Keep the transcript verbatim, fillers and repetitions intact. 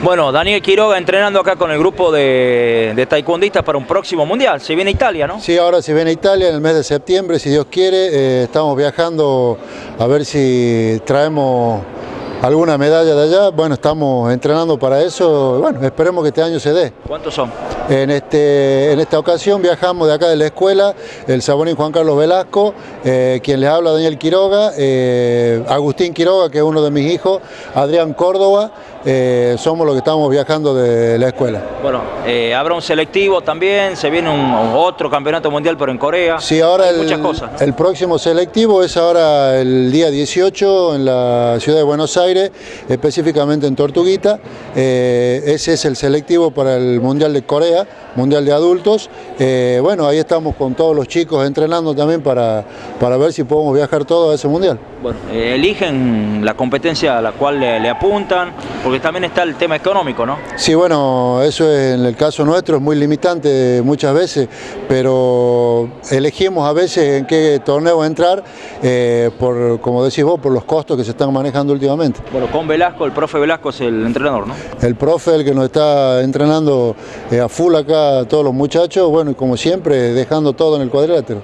Bueno, Daniel Quiroga entrenando acá con el grupo de, de taekwondistas para un próximo mundial. Se viene a Italia, ¿no? Sí, ahora se viene a Italia en el mes de septiembre, si Dios quiere. Eh, estamos viajando a ver si traemos alguna medalla de allá. Bueno, estamos entrenando para eso. Bueno, esperemos que este año se dé. ¿Cuántos son? En, este, en esta ocasión viajamos de acá de la escuela, el Sabonín Juan Carlos Velasco, eh, quien les habla Daniel Quiroga, eh, Agustín Quiroga, que es uno de mis hijos, Adrián Córdoba, eh, somos los que estamos viajando de la escuela. Bueno, eh, habrá un selectivo también, se viene un, otro campeonato mundial pero en Corea. Sí, ahora Hay el, muchas cosas. El próximo selectivo es ahora el día dieciocho en la ciudad de Buenos Aires, específicamente en Tortuguita. Eh, ese es el selectivo para el Mundial de Corea, Mundial de Adultos. Eh, bueno, ahí estamos con todos los chicos entrenando también para, para ver si podemos viajar todos a ese Mundial. Bueno, eh, eligen la competencia a la cual le, le apuntan, porque también está el tema económico, ¿no? Sí, bueno, eso es, en el caso nuestro es muy limitante muchas veces, pero elegimos a veces en qué torneo entrar, eh, por, como decís vos, por los costos que se están manejando últimamente. Bueno, con Velasco, el profe Velasco es el entrenador, ¿no? El profe, el que nos está entrenando eh, a full acá a todos los muchachos, bueno, y como siempre, dejando todo en el cuadrilátero.